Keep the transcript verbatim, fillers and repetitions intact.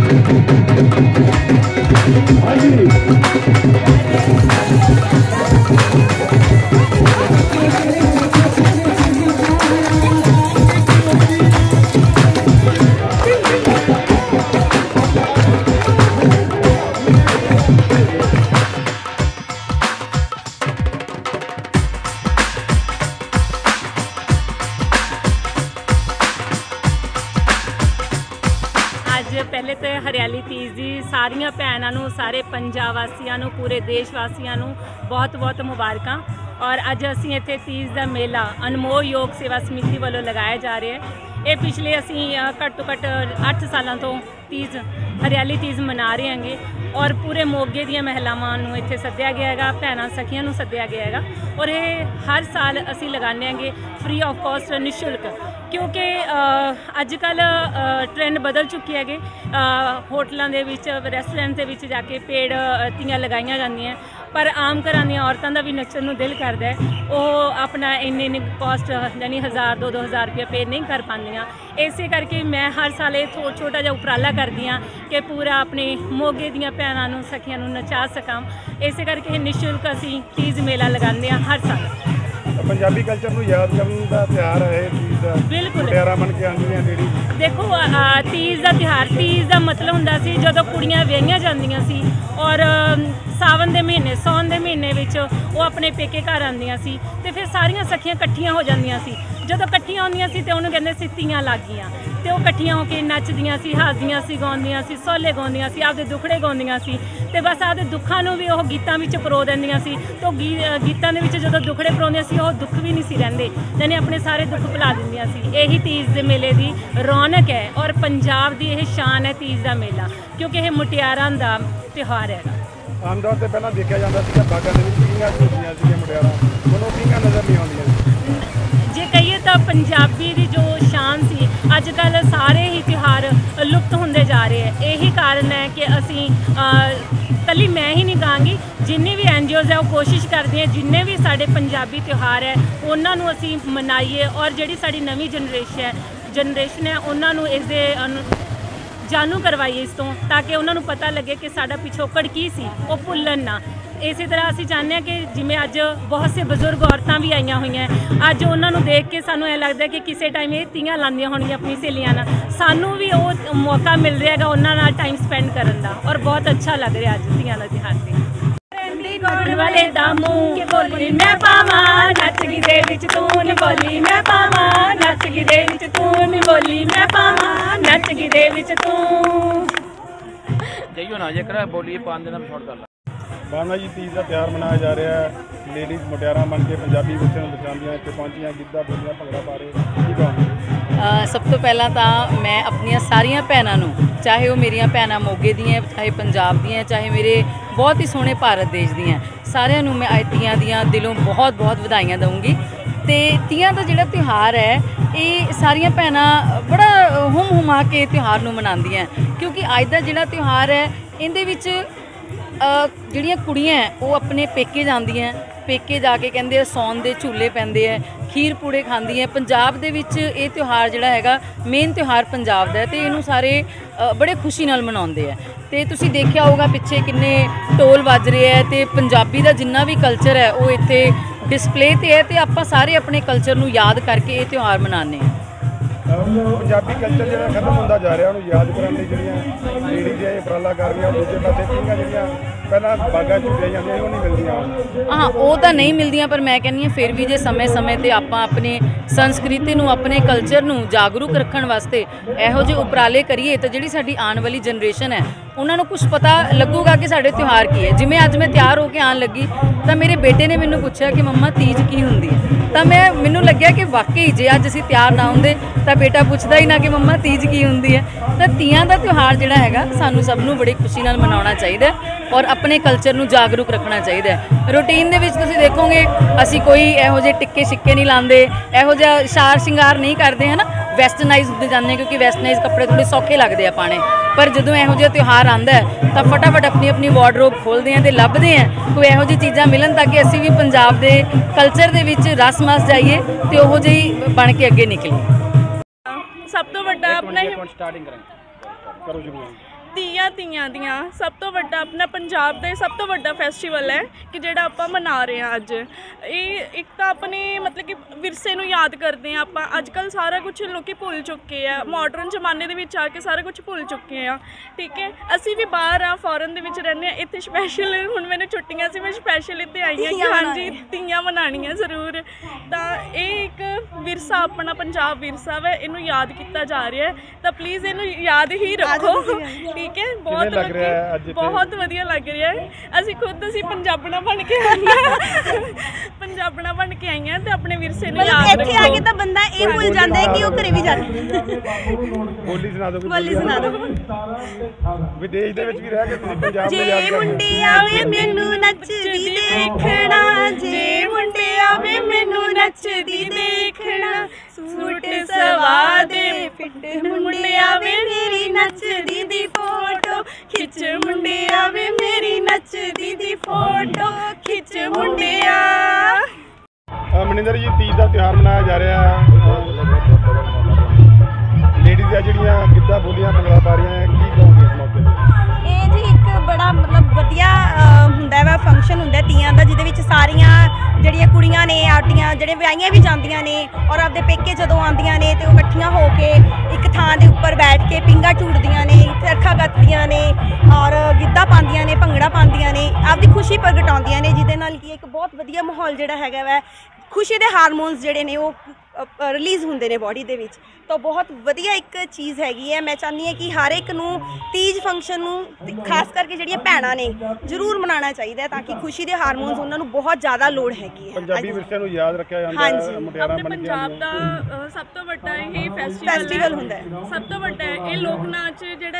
पहले तो हरियाली तीज की सारिया भैनों नूं, सारे पंजाब वासियों नूं, पूरे देश वासियों नूं बहुत बहुत मुबारक। और अज असी इत्थे तीज का मेला अनमोल योग सेवा समिति वालों लगाया जा रहा है। ये पिछले असी घट तो घट अठ सालों तो तीज हरियाली तीज मना रहे हैं और पूरे मोगे दी महिलावां नूं इत्थे सद्दिया गया है, भैनों सखियां नूं सद्दिया गया है। और ये हर साल असी लगाने हैं फ्री ऑफ कॉस्ट निशुल्क, क्योंकि अजकल ट्रेंड बदल चुकी है। होटलों के विच रेस्टोरेंट के जाके पेड़ तियां लगाइया जांदियां, पर आम घर दी औरतों का भी नचन नूं दिल करता है, वो अपना इन्नी इन्नी कॉस्ट यानी हज़ार दो दो हज़ार रुपया पे नहीं कर पादियां। इस करके मैं हर साल ये छोटा जिहा उपराला करदी हाँ कि पूरा अपने मोगे दियां भैनों नूं सखियां नूं नचा सकां। इस करके निशुल्क असीं तीज मेला लगाते हैं हर साल। पंजाबी कल्चर नूं याद करन दा त्यौहार है तीज दा। बिल्कुल मुटियारा बन के आंदियां जेहड़ी देखो तीज का त्यौहार, तीज का मतलब हुंदा सी जदों कुड़ियां विआहियां जांदियां सी और सावन के महीने सौन के महीने विच वो अपने पेके घर आंदियां सी ते फिर सारियां सखियां कट्ठियां हो जांदियां सी। जदों कट्ठियां होंदियां सी ते उहनूं कहंदे सी तीआं लग गईयां, ते वो कट्ठियां होके नचदियां सी, हसदियां सी, गाउंदियां सी, सोहले गाउंदियां सी, आपदे दुखड़े गाउंदियां सी, ते बस आपदे दुखां नूं भी वो गीतां विच परो दिंदियां सी। तो गी गीतां दे विच जदों दुखड़े परोंदियां सी वो दुख भी नहीं सी रहिंदे, यानी अपने सारे दुख भुला दिंदियां सी। यही तीज दे मेले दी रौनक है और पंजाब दी यह शान है तीज का मेला, क्योंकि यह मुटियारां दा त्यौहार है। आम तौर पर पहला देखा जाता है बागां दे विच पींघां झूलदियां सी मुटियारां, हुण ओह पींघां नज़र नहीं आउंदियां। जे कहिए तो पंजाबी की जो शान सी अजकल सारे ही त्यौहार लुप्त होंदे जा रहे हैं। यही कारण है कि असी कली मैं ही नहीं कहांगी, जिन्नी भी एन जी ओज़ है वो कोशिश करती हैं जिन्ने भी साढ़े पंजाबी त्यौहार है उन्होंने असी मनाइए और जिहड़ी साडी नवीं जनरेशन है जनरेशन है उन्होंने इस दे जानू करवाइए इस तो, ताकि उन्होंने पता लगे कि साडा पिछोकड़ की सी वो भुल्लन ना। इस तरह असी चाहते हैं कि जिमें अज बहुत से बजुर्ग औरतां भी आईयां हुई हैं, अज उन्होंने देख के सानू ऐ लगता है कि किसी टाइम ये तीआं लांदियां होणगियां अपनी सहेलियां नाल, सानू भी वो मौका मिल रहा है उन्हां नाल टाइम स्पेंड करन दा और बहुत अच्छा लग रहा अज तीआं दा त्यौहार ते। वाले दामू के बोली मैं पावा नच गी दे विच तू नी बोली मैं पावा नच गी दे विच तू नी बोली मैं पावा नच गी दे विच तू जइयो ना जेकर बोली पान देना शॉर्ट कर ला। बाना जी तीज का त्यौहार मनाया जा रहा है, लेडीज़ मुटियारा बन के पंजाबी विरसे नूं बचाउंदियां इत्थे पहुंचियां, गिद्धा बोलियां भंगड़ा पा रहे, की कहोगे? सब तो पहला तो मैं अपनिया सारिया भैनों नूं, चाहे वो मेरिया भैनां मोगे दियां, चाहे पंजाब दियां, चाहे मेरे बहुत ही सोहने भारत देश दियां, सारियां नूं मैं अज तीआं दियां दिलों बहुत बहुत वधाइयां दूँगी। तो तीआं का जिहड़ा त्यौहार है ये सारिया भैनां बड़ा हुम हुमा के त्यौहार नूं मनांदियां, क्योंकि अज दा जिहड़ा त्यौहार है इहदे विच ਜਿਹੜੀਆਂ ਕੁੜੀਆਂ ਉਹ ਆਪਣੇ पेके ਜਾਂਦੀਆਂ, पेके जाके ਕਹਿੰਦੇ ਸੌਣ ਦੇ ਝੂਲੇ ਪੈਂਦੇ ਹੈ, खीर पूड़े खांदी है। पंजाब दे विच ये त्यौहार जिहड़ा हैगा मेन त्यौहार पंजाब दा है ते इनू सारे बड़े खुशी नाल मनाउंदे है। ते तुसीं देखिया होगा पिछे किन्ने ढोल वज रहे है ते पंजाबी दा जिन्ना भी कल्चर है वो इत्थे डिस्पले ते है ते आपां सारे अपने कल्चर नू याद करके ये त्यौहार मनाने हैं। पंजाबी कल्चर जो खत्म होता जा रहा उन्होंने याद करने जो लेडीज है उपराला कर रही दूसरे पासे पींघां जो पहला बागा चुकिया जाती वो नहीं मिलती। हाँ वो तो नहीं मिलदियां, पर मैं कहनी फिर भी जो समय समय पर आप अपने संस्कृति नू अपने कल्चर नू जागरूक रखने वास्ते इहो ਜਿਹੇ उपराले करिए तो जी साडी आने वाली जनरेशन है उन्होंने कुछ पता लगूगा कि साढ़े त्यौहार की है। जिमें अज मैं तैयार होकर आन लगी तो मेरे बेटे ने मैंने पूछा कि मम्मा तीज की होंदी है, तो मैं मैनू लग्या कि वाकई जे अज असीं तैयार ना होंदे तो बेटा पूछता ही ना कि मम्मा तीज की होंदी है। तो तीयां दा त्यौहार जिहड़ा हैगा सानू सब नू बड़ी खुशी नाल मनाउणा चाहिए और अपने कल्चर नू जागरूक रखना चाहिए। रूटीन दे विच तुसीं देखोगे असीं कोई इहो ਜਿਹੇ टिक्के छिक्के नहीं लाते, इहो जिहा शार श्रृंगार नहीं करते है ना, वैसटरनाइज होते जाते हैं क्योंकि वैसटरनाइज कपड़े थोड़े सौखे लगते हैं पाने। पर जो इहो जिहा त्यौहार आंदा है तो फटाफट अपनी अपनी वार्डरोब खोलते हैं तो लभदे हैं कोई इहो जी चीज़ां मिलन ताकि असीं भी पंजाब के कल्चर दे विच रस मस जाइए तो उहो जिही बन के अगे निकलीए। सब तो वड्डा अपना ਤੀਆਂ ਤੀਆਂ ਦੀਆਂ ਸਭ ਤੋਂ ਵੱਡਾ ਆਪਣਾ ਪੰਜਾਬ ਦੇ ਸਭ ਤੋਂ ਵੱਡਾ ਫੈਸਟੀਵਲ ਹੈ ਕਿ ਜਿਹੜਾ ਆਪਾਂ ਮਨਾ ਰਹੇ ਹਾਂ ਅੱਜ। ਇਹ ਇੱਕ ਤਾਂ ਆਪਣੇ ਮਤਲਬ ਕਿ ਵਿਰਸੇ ਨੂੰ ਯਾਦ ਕਰਦੇ ਹਾਂ ਆਪਾਂ। ਅੱਜ ਕੱਲ੍ਹ ਸਾਰਾ ਕੁਝ ਲੋਕੀ ਭੁੱਲ ਚੁੱਕੇ ਆ, ਮਾਡਰਨ ਜ਼ਮਾਨੇ ਦੇ ਵਿੱਚ ਆ ਕੇ ਸਾਰਾ ਕੁਝ ਭੁੱਲ ਚੁੱਕੇ ਆ। ਠੀਕ ਹੈ, ਅਸੀਂ ਵੀ ਬਾਹਰ ਆ, ਫੋਰਨ ਦੇ ਵਿੱਚ ਰਹਿੰਦੇ ਹਾਂ। ਇੱਥੇ ਸਪੈਸ਼ਲ ਹੁਣ ਮੈਨੂੰ ਛੁੱਟੀਆਂ ਸੀ, ਮੈਂ ਸਪੈਸ਼ਲ ਇੱਥੇ ਆਈ ਹਾਂ ਕਿ ਹਾਂਜੀ ਤੀਆਂ ਮਨਾਉਣੀਆਂ ਜ਼ਰੂਰ। ਤਾਂ ਇਹ ਇੱਕ ਵਿਰਸਾ ਆਪਣਾ ਪੰਜਾਬ ਵਿਰਸਾ ਵਾ, ਇਹਨੂੰ ਯਾਦ ਕੀਤਾ ਜਾ ਰਿਹਾ ਹੈ। ਤਾਂ ਪਲੀਜ਼ ਇਹਨੂੰ ਯਾਦ ਹੀ ਰੱਖੋ। ਠੀਕ ਹੈ, ਬਹੁਤ ਲੱਗ ਰਿਹਾ ਹੈ ਅੱਜ ਇੱਥੇ? ਬਹੁਤ ਵਧੀਆ ਲੱਗ ਰਿਹਾ ਹੈ। ਅਸੀਂ ਖੁਦ ਅਸੀਂ ਪੰਜਾਬਣਾ ਬਣ ਕੇ ਆਈਆਂ ਪੰਜਾਬਣਾ ਬਣ ਕੇ ਆਈਆਂ ਤੇ ਆਪਣੇ ਵਿਰਸੇ ਨੂੰ ਯਾਦ ਰੱਖੋ। ਇੱਥੇ ਆ ਕੇ ਤਾਂ ਬੰਦਾ ਇਹ ਭੁੱਲ ਜਾਂਦਾ ਹੈ ਕਿ ਉਹ ਘਰੇ ਵੀ ਜਾਂਦਾ। ਬੋਲੀ ਸੁਣਾ ਦਿਓ, ਬੋਲੀ ਸੁਣਾ ਦਿਓ। ਵਿਦੇਸ਼ ਦੇ ਵਿੱਚ ਵੀ ਰਹਿ ਕੇ ਤੁਸੀਂ ਪੰਜਾਬ ਨੂੰ ਜੇ ਯਾਦ ਕਰਦੇ ਮੁੰਡੇ ਆਵੇ ਮੈਨੂੰ ਨੱਚਦੀ ਦੇਖਣਾ, ਜੇ ਮੁੰਡੇ ਆਵੇ ਮੈਨੂੰ ਨੱਚਦੀ ਦੇਖਣਾ, ਸੂਟ ਸਵਾ ਦੇ ਫਿੱਟ ਮੁੰਡੇ ਆਵੇ ਮੇਰੀ ਨੱਚਦੀ ਦੀ ਫੋਟੋ ਖਿੱਚ, ਮੁੰਡੇ ਆਵੇ ਮੇਰੀ ਨੱਚਦੀ ਦੀ ਫੋਟੋ ਖਿੱਚ ਮੁੰਡਿਆ। ਮਨਿੰਦਰ ਜੀ, ਤੀਜ ਦਾ ਤਿਉਹਾਰ ਮਨਾਇਆ ਜਾ ਰਿਹਾ ਹੈ। ਲੇਡੀਜ਼ ਆ ਜਿਹੜੀਆਂ ਗਿੱਧਾ ਬੋਲੀਆਂ ਭੰਗੜਾ ਪਾ ਰਹੀਆਂ ਹੈ, ਕੀ ਕਹੋਗੇ ਇਸ ਮੌਕੇ ਤੇ? ਇਹ ਜੀ ਇੱਕ ਬੜਾ ਮਤਲਬ ਵਧੀਆ ਹੁੰਦਾ ਵਾ ਫੰਕਸ਼ਨ ਹੁੰਦਾ ਤੀਆਂ ਦਾ, ਜਿਹਦੇ ਵਿੱਚ ਸਾਰੀਆਂ ਜਿਹੜੀਆਂ ਕੁੜੀਆਂ ਨੇ ਆਟੀਆਂ ਜਿਹੜੇ ਵਿਆਹੀਆਂ ਵੀ ਜਾਂਦੀਆਂ ਨੇ ਔਰ ਆਪਦੇ ਪੇਕੇ ਜਦੋਂ ਆਉਂਦੀਆਂ ਨੇ ਤੇ ਉਹ ਇਕੱਠੀਆਂ ਹੋ ਕੇ ਇੱਕ ਥਾਂ ਦੇ ਉੱਪਰ ਬੈਠ ਕੇ ਪਿੰਗਾ ਝੂਟਦੀਆਂ ਨੇ, ਚਰਖਾ ਕੱਤਦੀਆਂ ਨੇ ਔਰ ਗਿੱਧਾ ਪਾਉਂਦੀਆਂ ਨੇ, ਭੰਗੜਾ ਪਾਉਂਦੀਆਂ ਨੇ, ਆਪਦੀ ਖੁਸ਼ੀ ਪ੍ਰਗਟਾਉਂਦੀਆਂ ਨੇ, ਜਿਹਦੇ ਨਾਲ ਕਿ ਇੱਕ ਬਹੁਤ ਵਧੀਆ ਮਾਹੌਲ ਜਿਹੜਾ ਹੈਗਾ ਵਾ, ਖੁਸ਼ੀ ਦੇ ਹਾਰਮੋਨਸ ਜਿਹੜੇ ਨੇ ਉਹ ਰਿਲੀਜ਼ ਹੁੰਦੇ ਨੇ ਬੋਡੀ ਦੇ ਵਿੱਚ। ਤਾਂ ਬਹੁਤ ਵਧੀਆ ਇੱਕ ਚੀਜ਼ ਹੈਗੀ ਹੈ। ਮੈਂ ਚਾਹੁੰਦੀ ਹਾਂ ਕਿ ਹਰ ਇੱਕ ਨੂੰ ਤੀਜ ਫੰਕਸ਼ਨ ਨੂੰ ਖਾਸ ਕਰਕੇ ਜਿਹੜੀਆਂ ਭੈਣਾਂ ਨੇ ਜ਼ਰੂਰ ਮਨਾਉਣਾ ਚਾਹੀਦਾ ਹੈ, ਤਾਂ ਕਿ ਖੁਸ਼ੀ ਦੇ ਹਾਰਮੋਨਸ ਉਹਨਾਂ ਨੂੰ ਬਹੁਤ ਜ਼ਿਆਦਾ ਲੋੜ ਹੈਗੀ ਹੈ। ਪੰਜਾਬੀ ਵਿਰਸੇ ਨੂੰ ਯਾਦ ਰੱਖਿਆ ਜਾਂਦਾ ਹੈ, ਮੁਟਿਆਰਾਂ ਆਪਣੇ ਬਣ ਕੇ ਪੰਜਾਬ ਦਾ ਅ, ਸਭ ਤੋਂ ਵੱਡਾ ਇਹ ਫੈਸਟੀਵਲ ਫੈਸਟੀਵਲ ਹੁੰਦਾ ਹੈ। ਸਭ ਤੋਂ ਵੱਡਾ ਇਹ ਲੋਕ ਨਾਚ ਜਿਹੜਾ